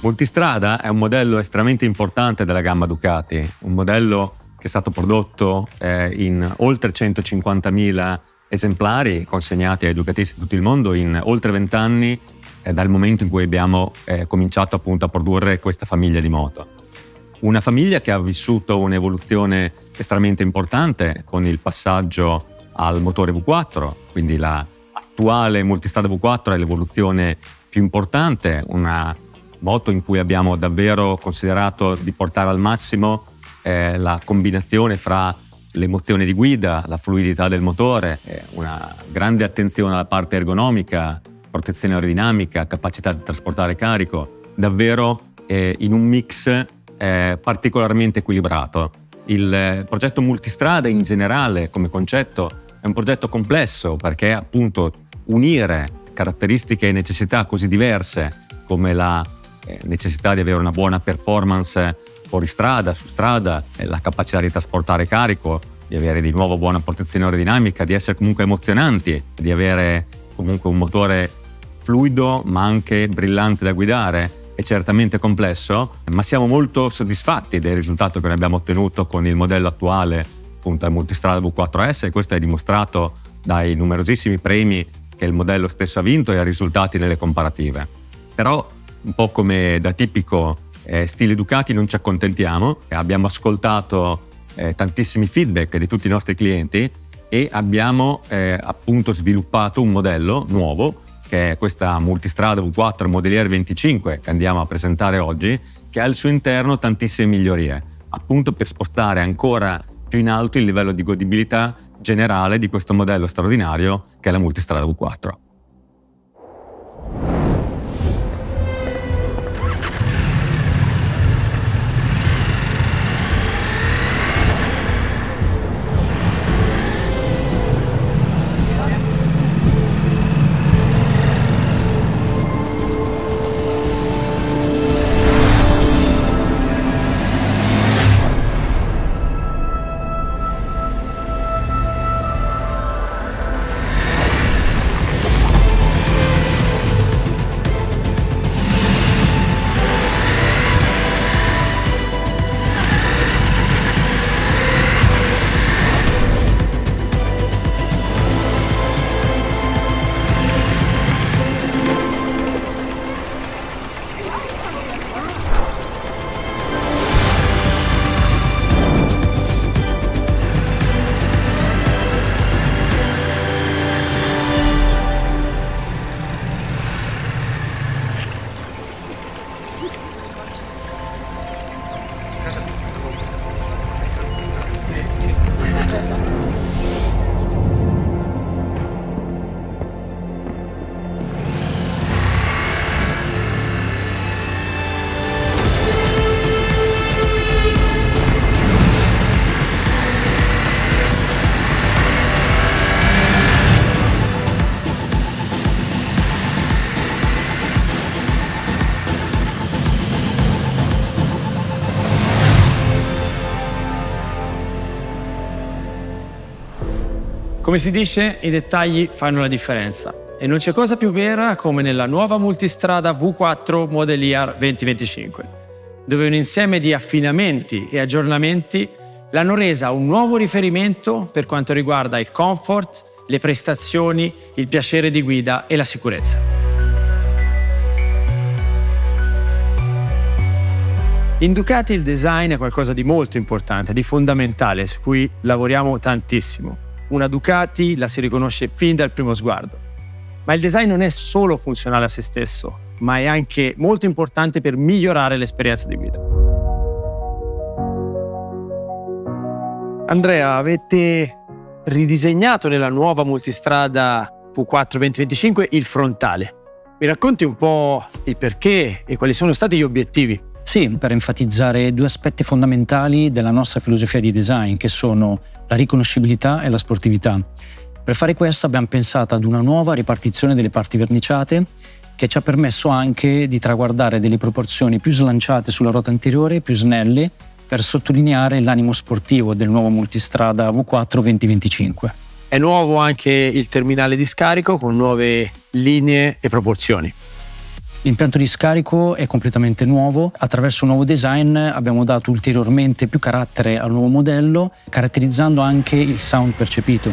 Multistrada è un modello estremamente importante della gamma Ducati, un modello che è stato prodotto in oltre 150.000 esemplari consegnati ai ducatisti di tutto il mondo in oltre 20 anni dal momento in cui abbiamo cominciato appunto a produrre questa famiglia di moto. Una famiglia che ha vissuto un'evoluzione estremamente importante con il passaggio al motore V4, quindi l'attuale Multistrada V4 è l'evoluzione più importante, una moto in cui abbiamo davvero considerato di portare al massimo la combinazione fra l'emozione di guida, la fluidità del motore, una grande attenzione alla parte ergonomica, protezione aerodinamica, capacità di trasportare carico, davvero in un mix particolarmente equilibrato. Il progetto Multistrada in generale come concetto è un progetto complesso perché appunto unire caratteristiche e necessità così diverse come la necessità di avere una buona performance fuori strada, su strada, la capacità di trasportare carico, di avere di nuovo buona protezione aerodinamica, di essere comunque emozionanti, di avere comunque un motore fluido ma anche brillante da guidare, è certamente complesso, ma siamo molto soddisfatti del risultato che abbiamo ottenuto con il modello attuale, appunto il Multistrada V4S, e questo è dimostrato dai numerosissimi premi che il modello stesso ha vinto e ai risultati nelle comparative. Però un po' come da tipico stile Ducati non ci accontentiamo, abbiamo ascoltato tantissimi feedback di tutti i nostri clienti e abbiamo appunto sviluppato un modello nuovo che è questa Multistrada V4 Modelier 25 che andiamo a presentare oggi, che ha al suo interno tantissime migliorie, appunto per spostare ancora più in alto il livello di godibilità generale di questo modello straordinario che è la Multistrada V4. Come si dice, i dettagli fanno la differenza e non c'è cosa più vera come nella nuova Multistrada V4 Modelier 2025, dove un insieme di affinamenti e aggiornamenti l'hanno resa un nuovo riferimento per quanto riguarda il comfort, le prestazioni, il piacere di guida e la sicurezza. In Ducati il design è qualcosa di molto importante, di fondamentale, su cui lavoriamo tantissimo. Una Ducati la si riconosce fin dal primo sguardo. Ma il design non è solo funzionale a se stesso, ma è anche molto importante per migliorare l'esperienza di guida. Andrea, avete ridisegnato nella nuova Multistrada V4 2025 il frontale. Mi racconti un po' il perché e quali sono stati gli obiettivi? Sì, per enfatizzare due aspetti fondamentali della nostra filosofia di design, che sono la riconoscibilità e la sportività. Per fare questo abbiamo pensato ad una nuova ripartizione delle parti verniciate che ci ha permesso anche di traguardare delle proporzioni più slanciate sulla ruota anteriore, più snelle, per sottolineare l'animo sportivo del nuovo Multistrada V4 2025. È nuovo anche il terminale di scarico con nuove linee e proporzioni. L'impianto di scarico è completamente nuovo. Attraverso un nuovo design abbiamo dato ulteriormente più carattere al nuovo modello, caratterizzando anche il sound percepito.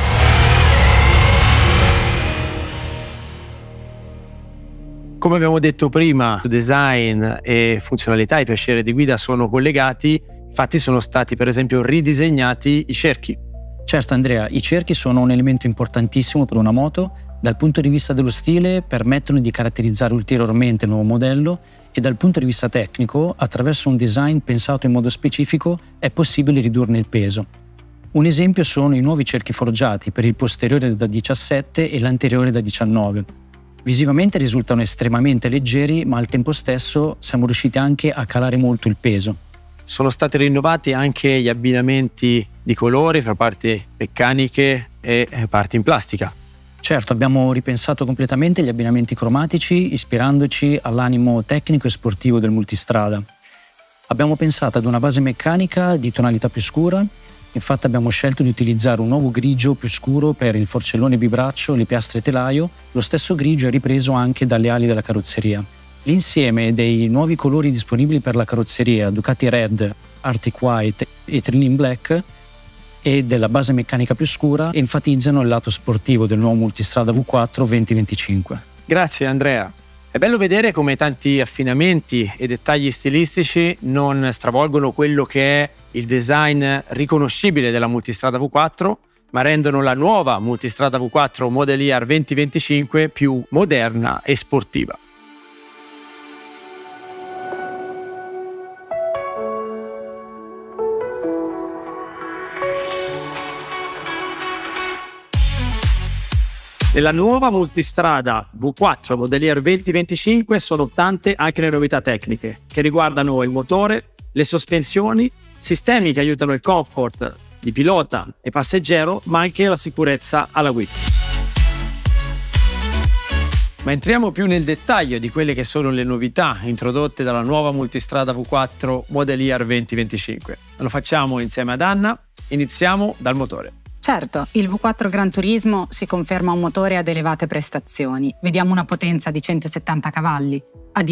Come abbiamo detto prima, design e funzionalità e piacere di guida sono collegati, infatti sono stati per esempio ridisegnati i cerchi. Certo Andrea, i cerchi sono un elemento importantissimo per una moto. Dal punto di vista dello stile permettono di caratterizzare ulteriormente il nuovo modello e dal punto di vista tecnico, attraverso un design pensato in modo specifico, è possibile ridurne il peso. Un esempio sono i nuovi cerchi forgiati per il posteriore da 17 e l'anteriore da 19. Visivamente risultano estremamente leggeri, ma al tempo stesso siamo riusciti anche a calare molto il peso. Sono stati rinnovati anche gli abbinamenti di colori fra parti meccaniche e parti in plastica. Certo, abbiamo ripensato completamente gli abbinamenti cromatici, ispirandoci all'animo tecnico e sportivo del multistrada. Abbiamo pensato ad una base meccanica di tonalità più scura, infatti abbiamo scelto di utilizzare un nuovo grigio più scuro per il forcellone bibraccio, le piastre e telaio. Lo stesso grigio è ripreso anche dalle ali della carrozzeria. L'insieme dei nuovi colori disponibili per la carrozzeria, Ducati Red, Arctic White e Trillium Black, e della base meccanica più scura enfatizzano il lato sportivo del nuovo multistrada V4 2025. Grazie Andrea. È bello vedere come tanti affinamenti e dettagli stilistici non stravolgono quello che è il design riconoscibile della multistrada V4, ma rendono la nuova multistrada V4 Model Year 2025 più moderna e sportiva. Nella nuova multistrada V4 Model Year 2025 sono tante anche le novità tecniche che riguardano il motore, le sospensioni, sistemi che aiutano il comfort di pilota e passeggero, ma anche la sicurezza alla guida. Ma entriamo più nel dettaglio di quelle che sono le novità introdotte dalla nuova multistrada V4 Model Year 2025. Lo facciamo insieme ad Anna. Iniziamo dal motore. Certo, il V4 Gran Turismo si conferma un motore ad elevate prestazioni. Vediamo una potenza di 170 cavalli a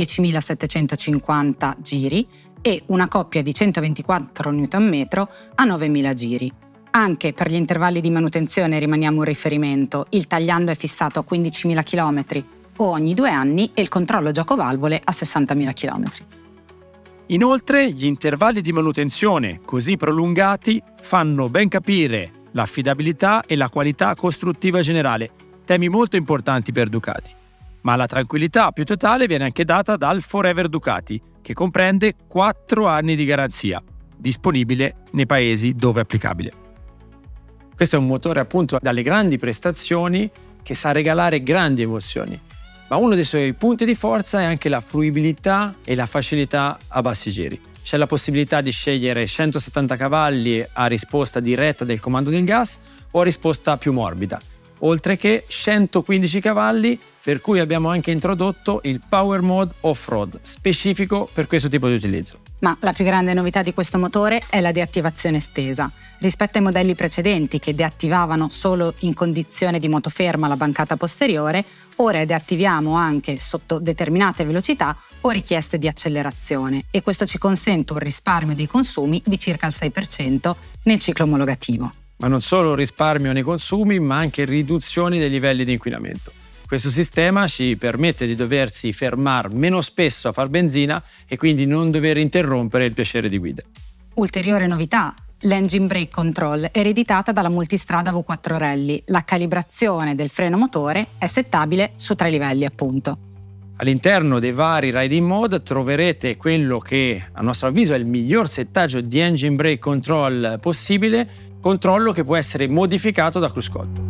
10.750 giri e una coppia di 124 Nm a 9.000 giri. Anche per gli intervalli di manutenzione rimaniamo un riferimento. Il tagliando è fissato a 15.000 km o ogni 2 anni e il controllo giocovalvole a 60.000 km. Inoltre, gli intervalli di manutenzione così prolungati fanno ben capire l'affidabilità e la qualità costruttiva generale, temi molto importanti per Ducati. Ma la tranquillità più totale viene anche data dal Forever Ducati, che comprende 4 anni di garanzia, disponibile nei paesi dove applicabile. Questo è un motore appunto dalle grandi prestazioni che sa regalare grandi emozioni, ma uno dei suoi punti di forza è anche la fruibilità e la facilità a bassi giri. C'è la possibilità di scegliere 170 cavalli a risposta diretta del comando del gas o a risposta più morbida, oltre che 115 cavalli per cui abbiamo anche introdotto il Power Mode Off-Road, specifico per questo tipo di utilizzo. Ma la più grande novità di questo motore è la deattivazione estesa. Rispetto ai modelli precedenti che deattivavano solo in condizione di moto ferma la bancata posteriore, ora deattiviamo anche sotto determinate velocità o richieste di accelerazione, e questo ci consente un risparmio dei consumi di circa il 6% nel ciclo omologativo. Ma non solo risparmio nei consumi, ma anche riduzioni dei livelli di inquinamento. Questo sistema ci permette di doversi fermare meno spesso a far benzina e quindi non dover interrompere il piacere di guida. Ulteriore novità: l'Engine Brake Control, ereditata dalla multistrada V4 Rally. La calibrazione del freno motore è settabile su 3 livelli, appunto. All'interno dei vari riding mode troverete quello che a nostro avviso è il miglior settaggio di Engine Brake Control possibile, controllo che può essere modificato da cruscotto.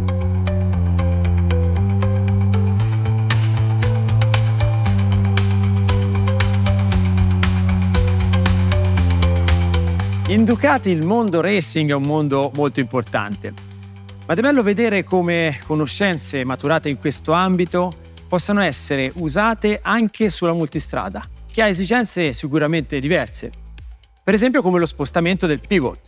In Ducati il mondo racing è un mondo molto importante, ma è bello vedere come conoscenze maturate in questo ambito possano essere usate anche sulla multistrada, che ha esigenze sicuramente diverse. Per esempio come lo spostamento del pivot.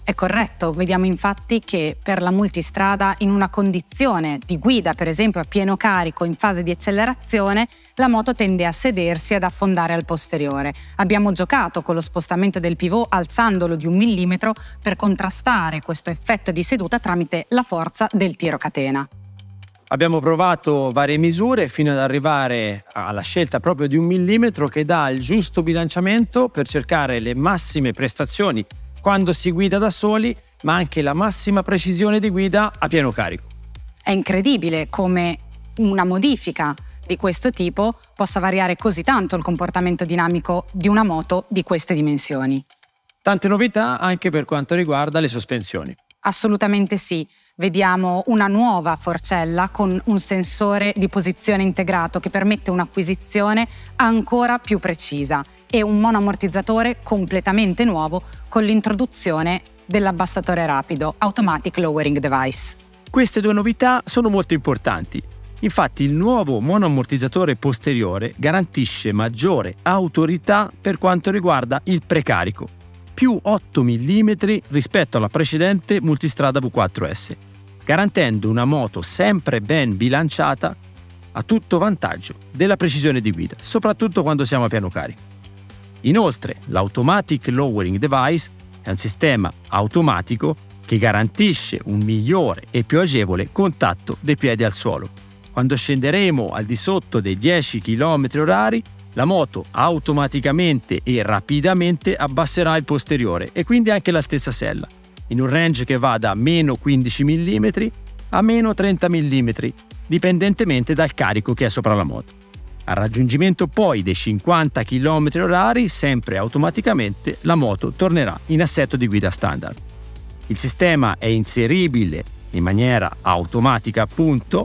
È corretto, vediamo infatti che per la multistrada in una condizione di guida, per esempio a pieno carico in fase di accelerazione, la moto tende a sedersi e ad affondare al posteriore. Abbiamo giocato con lo spostamento del pivot alzandolo di 1 millimetro per contrastare questo effetto di seduta tramite la forza del tiro catena. Abbiamo provato varie misure fino ad arrivare alla scelta proprio di 1 millimetro che dà il giusto bilanciamento per cercare le massime prestazioni quando si guida da soli, ma anche la massima precisione di guida a pieno carico. È incredibile come una modifica di questo tipo possa variare così tanto il comportamento dinamico di una moto di queste dimensioni. Tante novità anche per quanto riguarda le sospensioni. Assolutamente sì. Vediamo una nuova forcella con un sensore di posizione integrato che permette un'acquisizione ancora più precisa e un monoammortizzatore completamente nuovo con l'introduzione dell'abbassatore rapido, Automatic Lowering Device. Queste due novità sono molto importanti. Infatti il nuovo monoammortizzatore posteriore garantisce maggiore autorità per quanto riguarda il precarico, più 8 mm rispetto alla precedente multistrada V4S, garantendo una moto sempre ben bilanciata a tutto vantaggio della precisione di guida, soprattutto quando siamo a piano carico. Inoltre, l'Automatic Lowering Device è un sistema automatico che garantisce un migliore e più agevole contatto dei piedi al suolo. Quando scenderemo al di sotto dei 10 km/h, la moto automaticamente e rapidamente abbasserà il posteriore e quindi anche l'altezza sella, in un range che va da meno 15 mm a meno 30 mm, dipendentemente dal carico che è sopra la moto. Al raggiungimento poi dei 50 km/h, sempre automaticamente, la moto tornerà in assetto di guida standard. Il sistema è inseribile in maniera automatica, appunto,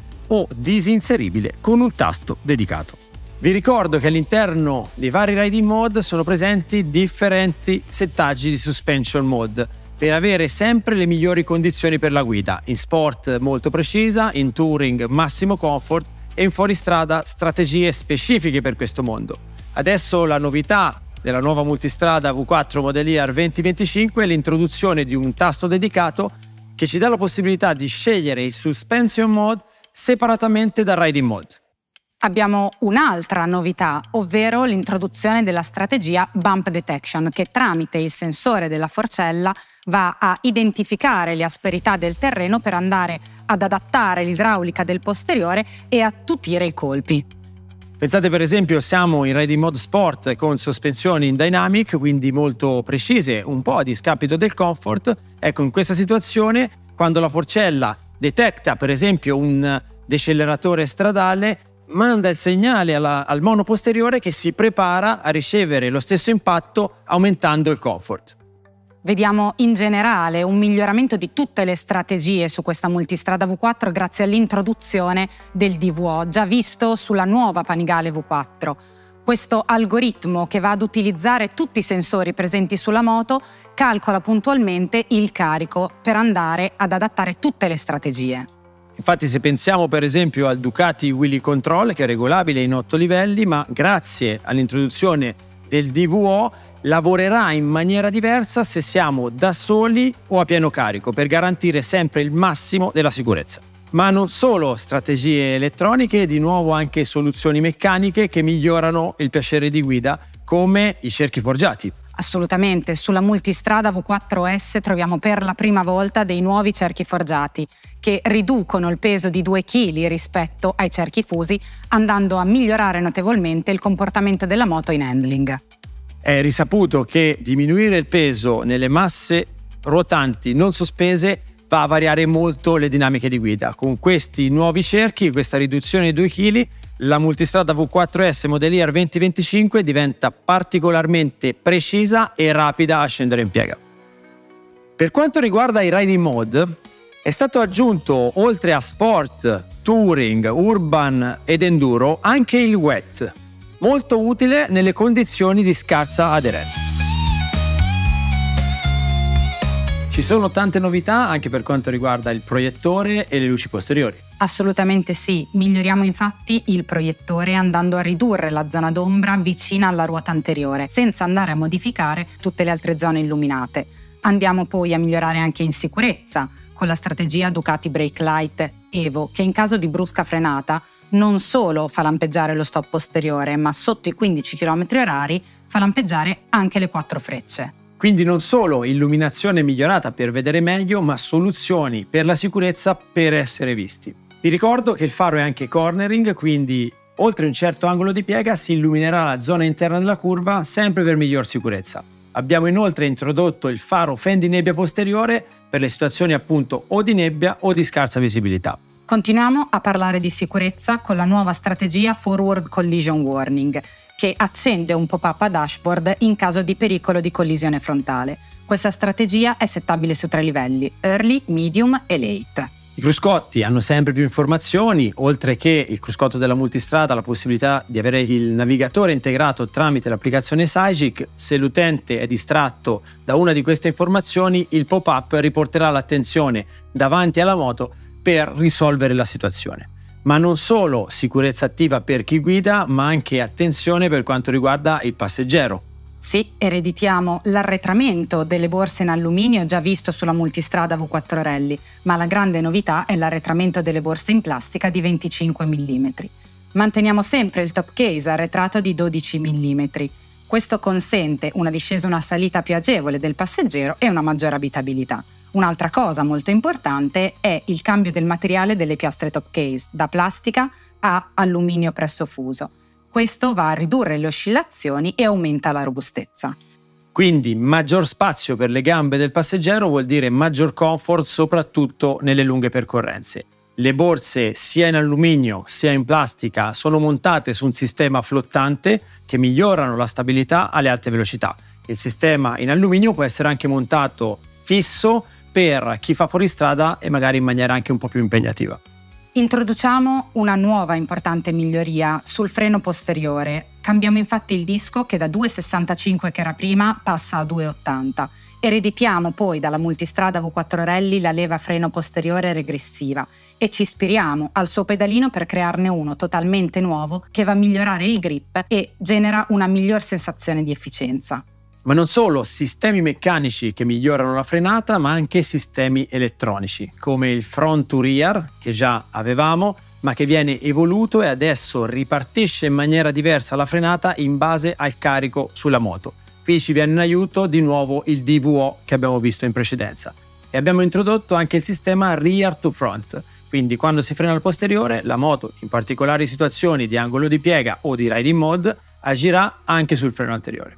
o disinseribile con un tasto dedicato. Vi ricordo che all'interno dei vari riding mode sono presenti differenti settaggi di suspension mode per avere sempre le migliori condizioni per la guida, in sport molto precisa, in touring massimo comfort e in fuoristrada strategie specifiche per questo mondo. Adesso la novità della nuova multistrada V4 Model Year 2025 è l'introduzione di un tasto dedicato che ci dà la possibilità di scegliere il suspension mode separatamente dal riding mode. Abbiamo un'altra novità, ovvero l'introduzione della strategia Bump Detection, che tramite il sensore della forcella va a identificare le asperità del terreno per andare ad adattare l'idraulica del posteriore e attutire i colpi. Pensate per esempio, siamo in riding mode sport con sospensioni in dynamic, quindi molto precise, un po' a discapito del comfort. Ecco, in questa situazione, quando la forcella detecta per esempio un deceleratore stradale, manda il segnale al mono posteriore che si prepara a ricevere lo stesso impatto aumentando il comfort. Vediamo in generale un miglioramento di tutte le strategie su questa multistrada V4 grazie all'introduzione del DVO, già visto sulla nuova Panigale V4. Questo algoritmo, che va ad utilizzare tutti i sensori presenti sulla moto, calcola puntualmente il carico per andare ad adattare tutte le strategie. Infatti, se pensiamo per esempio al Ducati Wheelie Control, che è regolabile in 8 livelli, ma grazie all'introduzione del DVO lavorerà in maniera diversa se siamo da soli o a pieno carico, per garantire sempre il massimo della sicurezza. Ma non solo strategie elettroniche, di nuovo anche soluzioni meccaniche che migliorano il piacere di guida, come i cerchi forgiati. Assolutamente, sulla multistrada V4S troviamo per la prima volta dei nuovi cerchi forgiati che riducono il peso di 2 kg rispetto ai cerchi fusi, andando a migliorare notevolmente il comportamento della moto in handling. È risaputo che diminuire il peso nelle masse rotanti non sospese va a variare molto le dinamiche di guida. Con questi nuovi cerchi, questa riduzione di 2 kg, la multistrada V4S Model Year 2025 diventa particolarmente precisa e rapida a scendere in piega. Per quanto riguarda i riding mode, è stato aggiunto, oltre a sport, touring, urban ed enduro, anche il wet, molto utile nelle condizioni di scarsa aderenza. Ci sono tante novità anche per quanto riguarda il proiettore e le luci posteriori. Assolutamente sì, miglioriamo infatti il proiettore andando a ridurre la zona d'ombra vicina alla ruota anteriore, senza andare a modificare tutte le altre zone illuminate. Andiamo poi a migliorare anche in sicurezza con la strategia Ducati Brake Light Evo, che in caso di brusca frenata non solo fa lampeggiare lo stop posteriore, ma sotto i 15 km/h fa lampeggiare anche le 4 frecce. Quindi non solo illuminazione migliorata per vedere meglio, ma soluzioni per la sicurezza per essere visti. Vi ricordo che il faro è anche cornering, quindi oltre un certo angolo di piega si illuminerà la zona interna della curva, sempre per miglior sicurezza. Abbiamo inoltre introdotto il faro fendinebbia posteriore per le situazioni appunto o di nebbia o di scarsa visibilità. Continuiamo a parlare di sicurezza con la nuova strategia Forward Collision Warning, che accende un pop-up a dashboard in caso di pericolo di collisione frontale. Questa strategia è settabile su 3 livelli: Early, Medium e Late. I cruscotti hanno sempre più informazioni, oltre che il cruscotto della multistrada ha la possibilità di avere il navigatore integrato tramite l'applicazione Sygic. Se l'utente è distratto da una di queste informazioni, il pop-up riporterà l'attenzione davanti alla moto per risolvere la situazione. Ma non solo sicurezza attiva per chi guida, ma anche attenzione per quanto riguarda il passeggero. Sì, ereditiamo l'arretramento delle borse in alluminio già visto sulla multistrada V4 Rally, ma la grande novità è l'arretramento delle borse in plastica di 25 mm. Manteniamo sempre il top case arretrato di 12 mm. Questo consente una discesa e una salita più agevole del passeggero e una maggiore abitabilità. Un'altra cosa molto importante è il cambio del materiale delle piastre top case, da plastica a alluminio presso fuso. Questo va a ridurre le oscillazioni e aumenta la robustezza. Quindi maggior spazio per le gambe del passeggero vuol dire maggior comfort, soprattutto nelle lunghe percorrenze. Le borse sia in alluminio sia in plastica sono montate su un sistema flottante che migliorano la stabilità alle alte velocità. Il sistema in alluminio può essere anche montato fisso per chi fa fuoristrada e magari in maniera anche un po' più impegnativa. Introduciamo una nuova importante miglioria sul freno posteriore. Cambiamo infatti il disco che da 2,65 che era prima passa a 2,80. Ereditiamo poi dalla multistrada V4 Rally la leva freno posteriore regressiva e ci ispiriamo al suo pedalino per crearne uno totalmente nuovo che va a migliorare il grip e genera una miglior sensazione di efficienza. Ma non solo sistemi meccanici che migliorano la frenata, ma anche sistemi elettronici, come il front to rear, che già avevamo, ma che viene evoluto e adesso ripartisce in maniera diversa la frenata in base al carico sulla moto. Qui ci viene in aiuto di nuovo il DVO che abbiamo visto in precedenza. E abbiamo introdotto anche il sistema rear to front, quindi quando si frena al posteriore, la moto, in particolari situazioni di angolo di piega o di riding mode, agirà anche sul freno anteriore.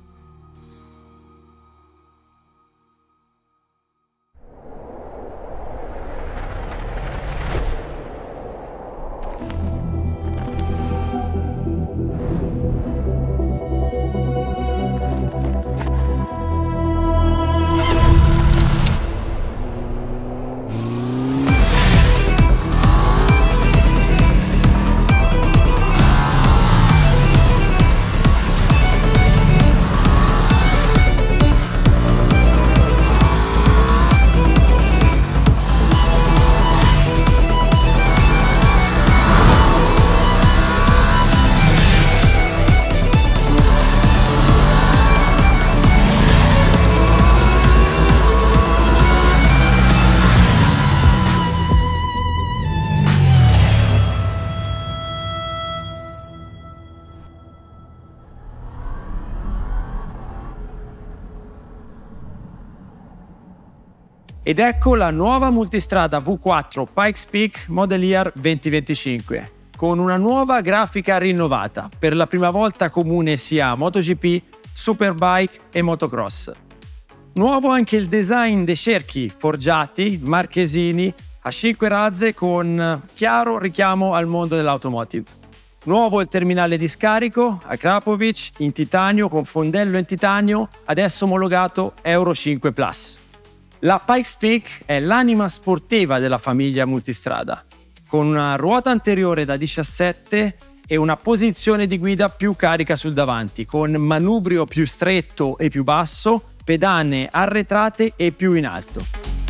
Ed ecco la nuova multistrada V4 Pikes Peak Model Year 2025, con una nuova grafica rinnovata, per la prima volta comune sia a MotoGP, Superbike e Motocross. Nuovo anche il design dei cerchi forgiati, marchesini, a 5 razze con chiaro richiamo al mondo dell'automotive. Nuovo il terminale di scarico a Krapovic in titanio con fondello in titanio, adesso omologato Euro 5 Plus. La Pikes Peak è l'anima sportiva della famiglia multistrada, con una ruota anteriore da 17 e una posizione di guida più carica sul davanti, con manubrio più stretto e più basso, pedane arretrate e più in alto.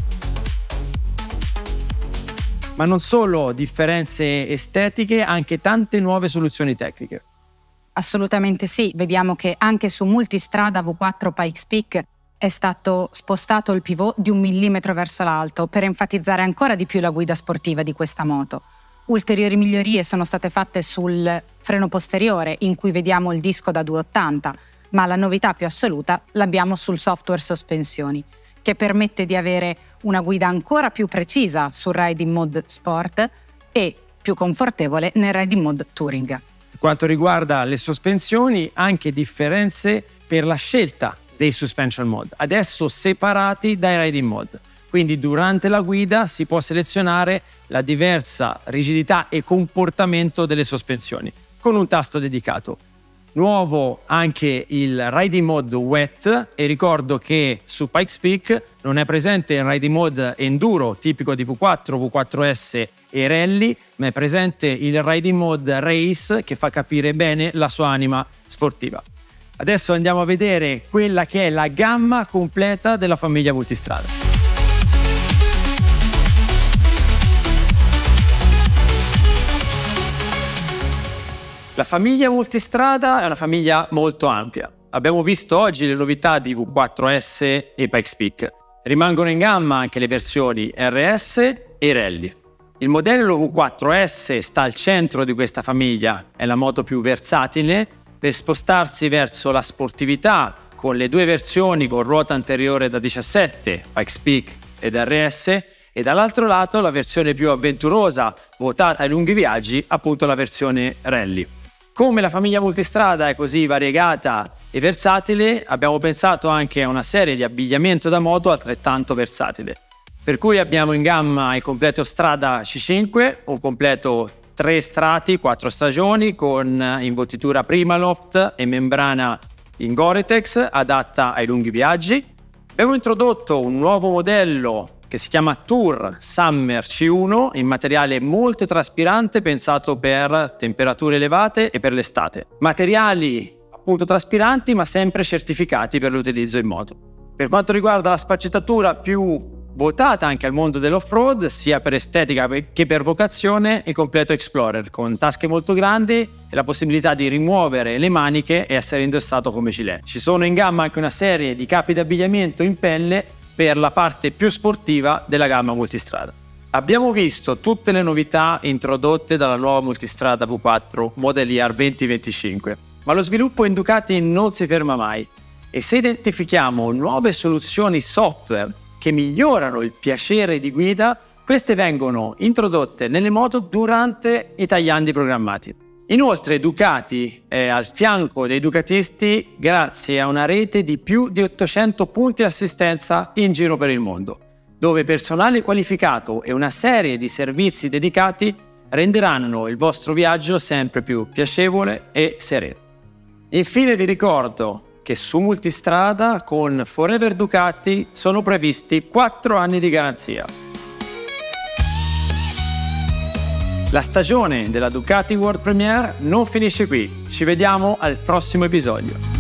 Ma non solo differenze estetiche, anche tante nuove soluzioni tecniche. Assolutamente sì, vediamo che anche su multistrada V4 Pikes Peak è stato spostato il pivot di 1 millimetro verso l'alto per enfatizzare ancora di più la guida sportiva di questa moto. Ulteriori migliorie sono state fatte sul freno posteriore, in cui vediamo il disco da 280, ma la novità più assoluta l'abbiamo sul software sospensioni, che permette di avere una guida ancora più precisa sul riding mode sport e più confortevole nel riding mode touring. Per quanto riguarda le sospensioni, anche differenze per la scelta dei suspension mode, adesso separati dai riding mode. Quindi durante la guida si può selezionare la diversa rigidità e comportamento delle sospensioni con un tasto dedicato. Nuovo anche il riding mode wet, e ricordo che su Pikes Peak non è presente il riding mode enduro tipico di V4, V4S e rally, ma è presente il riding mode race, che fa capire bene la sua anima sportiva. Adesso andiamo a vedere quella che è la gamma completa della famiglia multistrada. La famiglia multistrada è una famiglia molto ampia. Abbiamo visto oggi le novità di V4S e Pikes Peak. Rimangono in gamma anche le versioni RS e Rally. Il modello V4S sta al centro di questa famiglia, è la moto più versatile per spostarsi verso la sportività, con le due versioni con ruota anteriore da 17, Pikes Peak ed RS, e dall'altro lato la versione più avventurosa, votata ai lunghi viaggi, appunto la versione Rally. Come la famiglia multistrada è così variegata e versatile, abbiamo pensato anche a una serie di abbigliamento da moto altrettanto versatile. Per cui abbiamo in gamma il completo Strada C5, un completo 3 strati, 4 stagioni, con imbottitura Primaloft e membrana in Gore-Tex adatta ai lunghi viaggi. Abbiamo introdotto un nuovo modello che si chiama Tour Summer C1 in materiale molto traspirante, pensato per temperature elevate e per l'estate. Materiali appunto traspiranti, ma sempre certificati per l'utilizzo in moto. Per quanto riguarda la sfaccettatura più votata anche al mondo dell'off-road, sia per estetica che per vocazione, il completo Explorer, con tasche molto grandi e la possibilità di rimuovere le maniche e essere indossato come gilet. Ci sono in gamma anche una serie di capi d'abbigliamento in pelle per la parte più sportiva della gamma multistrada. Abbiamo visto tutte le novità introdotte dalla nuova multistrada V4 Model Year 2025, ma lo sviluppo in Ducati non si ferma mai, e se identifichiamo nuove soluzioni software che migliorano il piacere di guida, queste vengono introdotte nelle moto durante i tagliandi programmati. Inoltre Ducati è al fianco dei ducatisti grazie a una rete di più di 800 punti assistenza in giro per il mondo, dove personale qualificato e una serie di servizi dedicati renderanno il vostro viaggio sempre più piacevole e sereno. Infine vi ricordo che su Multistrada con Forever Ducati sono previsti 4 anni di garanzia. La stagione della Ducati World Premiere non finisce qui, ci vediamo al prossimo episodio.